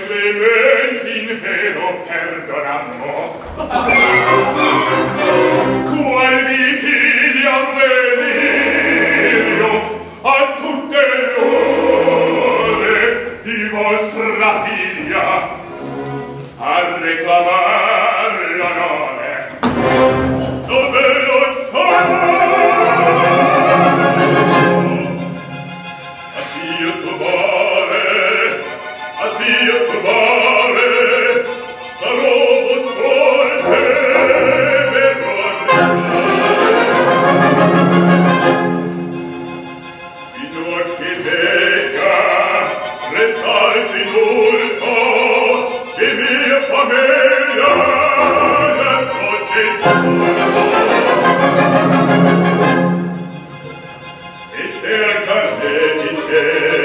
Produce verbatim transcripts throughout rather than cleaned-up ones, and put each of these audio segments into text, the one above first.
clementi in vero perdonammo. Qual vigilia un delirio a tutte l'ore di vostra figlia a reclamar l'onore. Dove lo so? Asio tu mare, asio tu mare, sarò vos forte per in occhi vecchia, restarsi molto, e mia famiglia la e se a carnetice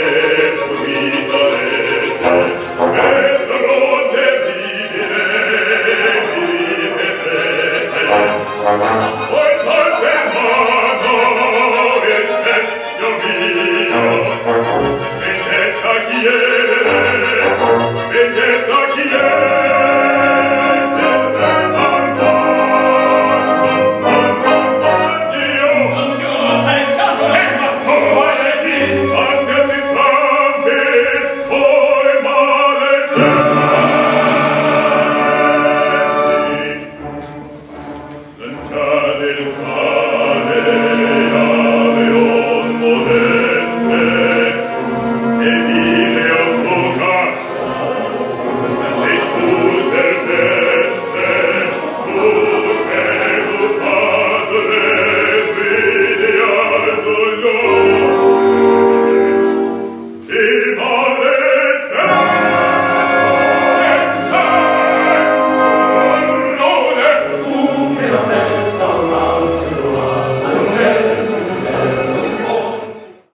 umidarete, vedrò terribile mi rivedrete. Poi qualche mano il testo mio, vendetta chiede, vendetta chiede.